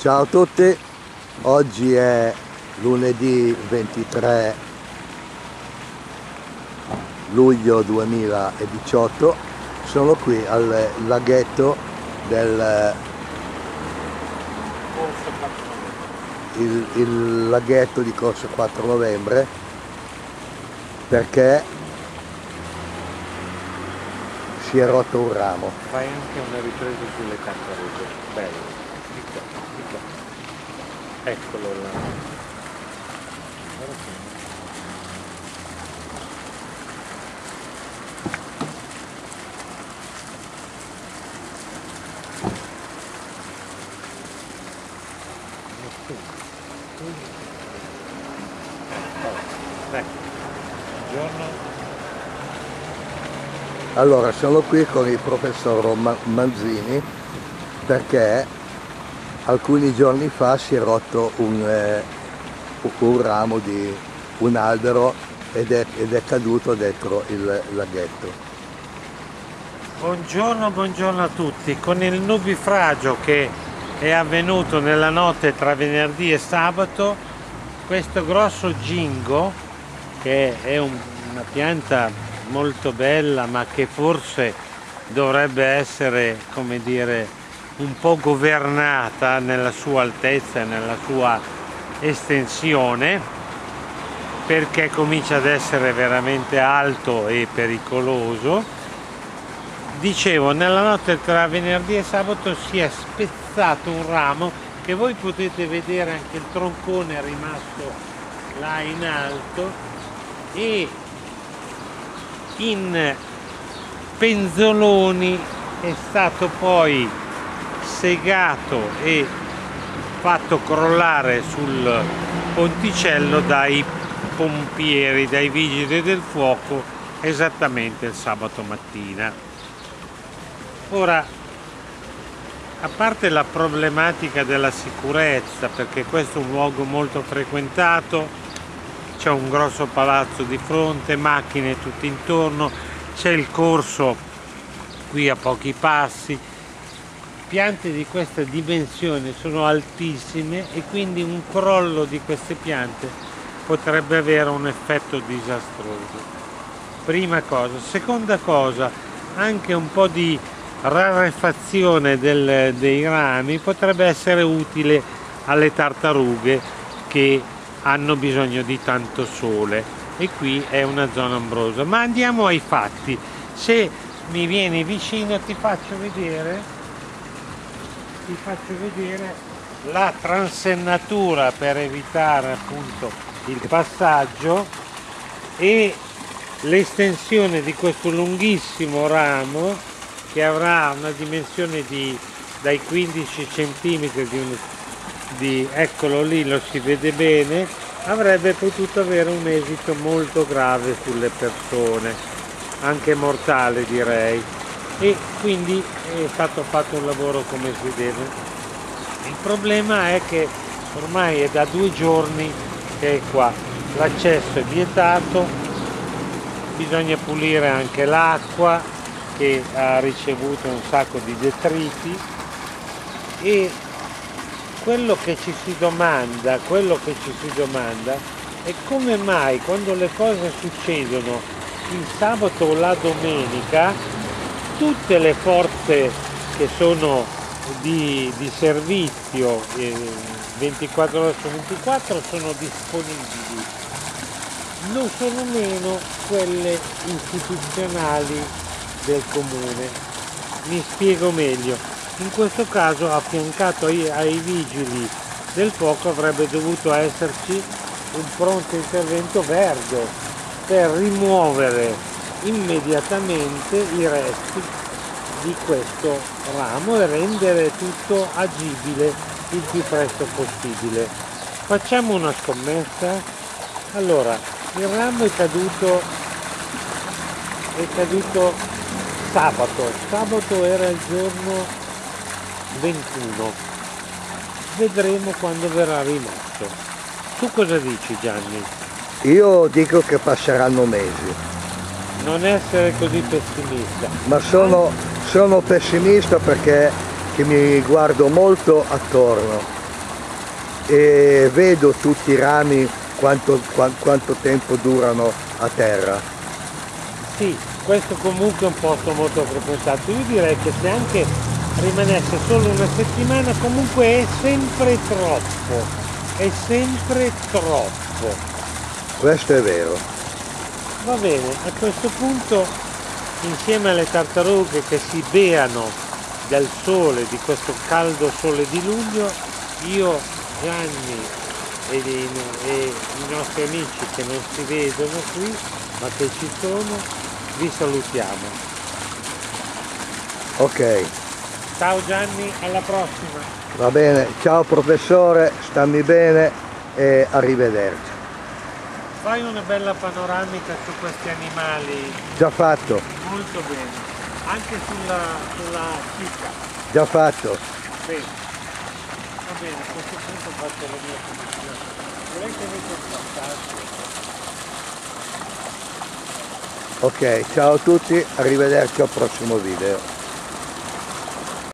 Ciao a tutti, oggi è lunedì 23 luglio 2018, sono qui al laghetto il laghetto di Corso 4 Novembre perché si è rotto un ramo. Fai anche una ripresa sulle tartarughe, bello, di qua. Eccolo là. Buongiorno. Allora, sono qui con il professor Manzini perché alcuni giorni fa si è rotto un ramo di un albero ed è caduto dentro il laghetto. Buongiorno a tutti. Con il nubifragio che è avvenuto nella notte tra venerdì e sabato, questo grosso gingo, che è una pianta molto bella ma che forse dovrebbe essere, come dire, un po' governata nella sua altezza e nella sua estensione, perché comincia ad essere veramente alto e pericoloso. Dicevo, nella notte tra venerdì e sabato si è spezzato un ramo che voi potete vedere, anche il troncone è rimasto là in alto, e in penzoloni è stato poi segato e fatto crollare sul ponticello dai pompieri, dai vigili del fuoco, esattamente il sabato mattina. Ora, a parte la problematica della sicurezza, perché questo è un luogo molto frequentato, c'è un grosso palazzo di fronte, macchine tutte intorno, c'è il corso qui a pochi passi, piante di questa dimensione sono altissime e quindi un crollo di queste piante potrebbe avere un effetto disastroso. Prima cosa. Seconda cosa, anche un po' di rarefazione dei rami potrebbe essere utile alle tartarughe che hanno bisogno di tanto sole, e qui è una zona ombrosa. Ma andiamo ai fatti. Se mi vieni vicino ti faccio vedere la transennatura per evitare appunto il passaggio e l'estensione di questo lunghissimo ramo che avrà una dimensione dai 15 cm eccolo lì, lo si vede bene, avrebbe potuto avere un esito molto grave sulle persone, anche mortale direi, e quindi è stato fatto un lavoro come si deve. Il problema è che ormai è da 2 giorni che è qua, l'accesso è vietato, bisogna pulire anche l'acqua che ha ricevuto un sacco di detriti, e quello che ci si domanda è come mai quando le cose succedono il sabato o la domenica tutte le forze che sono di servizio 24 ore su 24 sono disponibili, non sono meno quelle istituzionali del comune. Mi spiego meglio. In questo caso, affiancato ai vigili del fuoco, avrebbe dovuto esserci un pronto intervento verde per rimuovere immediatamente i resti di questo ramo e rendere tutto agibile il più presto possibile. Facciamo una scommessa? Allora, il ramo è caduto sabato era il giorno 21, vedremo quando verrà rimosso. Tu cosa dici, Gianni? Io dico che passeranno mesi. Non essere così pessimista. Ma sono pessimista perché mi guardo molto attorno e vedo tutti i rami quanto tempo durano a terra. Sì, questo comunque è un posto molto frequentato. Io direi che se anche rimanesse solo una settimana comunque è sempre troppo, è sempre troppo. Questo è vero. Va bene, a questo punto insieme alle tartarughe che si beano del sole, di questo caldo sole di luglio, io, Gianni e i nostri amici che non si vedono qui ma che ci sono, vi salutiamo. Ok. Ciao Gianni, alla prossima. Va bene, ciao professore, stammi bene e arrivederci. Fai una bella panoramica su questi animali. Già fatto, Molto bene, anche sulla cicca. già fatto. Bene, va bene, a questo punto faccio la mia pubblicità. Volete contattarci? Ok, ciao a tutti, arrivederci al prossimo video.